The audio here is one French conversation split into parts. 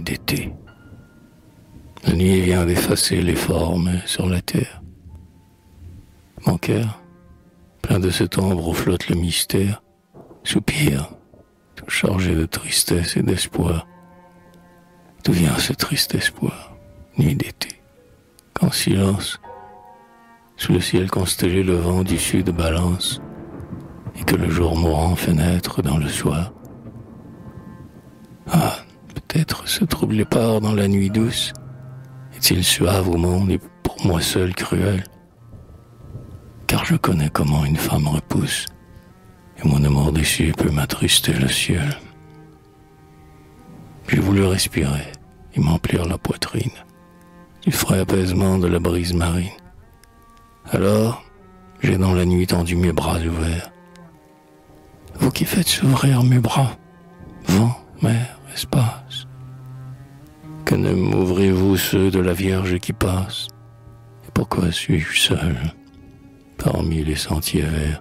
d'été. La nuit vient d'effacer les formes sur la terre. Mon cœur, plein de cette ombre où flotte le mystère, soupire, tout chargé de tristesse et d'espoir. D'où vient ce triste espoir, nuit d'été, qu'en silence, sous le ciel constellé, le vent du sud balance, et que le jour mourant fait naître dans le soir. Ah, peut-être ce trouble épars dans la nuit douce est-il suave au monde et pour moi seul cruel? Car je connais comment une femme repousse, et mon amour déçu peut m'attrister le ciel. J'ai voulu respirer et m'emplir la poitrine du frais apaisement de la brise marine. Alors, j'ai dans la nuit tendu mes bras ouverts. Vous qui faites s'ouvrir mes bras, vent, mer, espace, que ne m'ouvrez-vous ceux de la Vierge qui passe? Et pourquoi suis-je seul parmi les sentiers verts?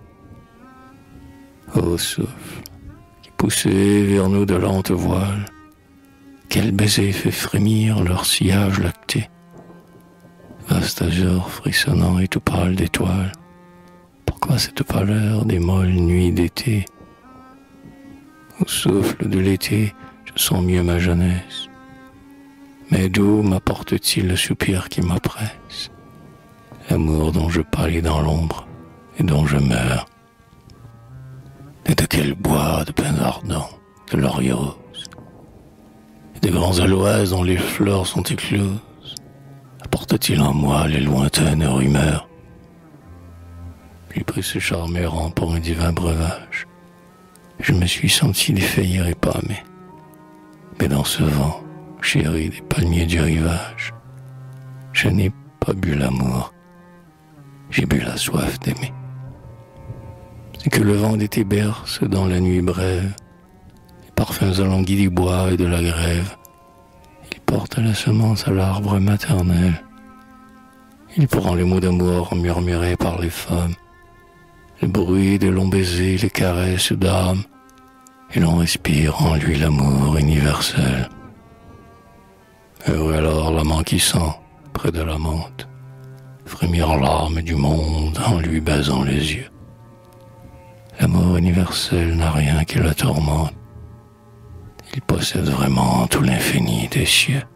Ô souffle, qui poussez vers nous de lentes voiles, quel baiser fait frémir leur sillage lacté, vaste azur frissonnant et tout pâle d'étoiles. Pourquoi cette pâleur des molles nuits d'été? Au souffle de l'été, je sens mieux ma jeunesse. Mais d'où m'apporte-t-il le soupir qui m'oppresse? L'amour dont je pâlis dans l'ombre et dont je meurs. Et de quel bois de pins ardents, de lauriers roses, et de grands aloès dont les fleurs sont écloses, apporte-t-il en moi les lointaines rumeurs? J'ai pris ce charme errant pour un divin breuvage. Je me suis senti défaillir et pâmer. Mais dans ce vent, chéri des palmiers du rivage, je n'ai pas bu l'amour, j'ai bu la soif d'aimer. C'est que le vent d'été berce dans la nuit brève, les parfums alanguis du bois et de la grève. Il porte la semence à l'arbre maternel. Il prend les mots d'amour murmurés par les femmes, le bruit des longs baisers, les caresses d'âme, et l'on respire en lui l'amour universel. Heureux alors l'amant qui sent, près de l'amante, frémir en larmes du monde en lui baisant les yeux. L'amour universel n'a rien qui la tourmente. Il possède vraiment tout l'infini des cieux.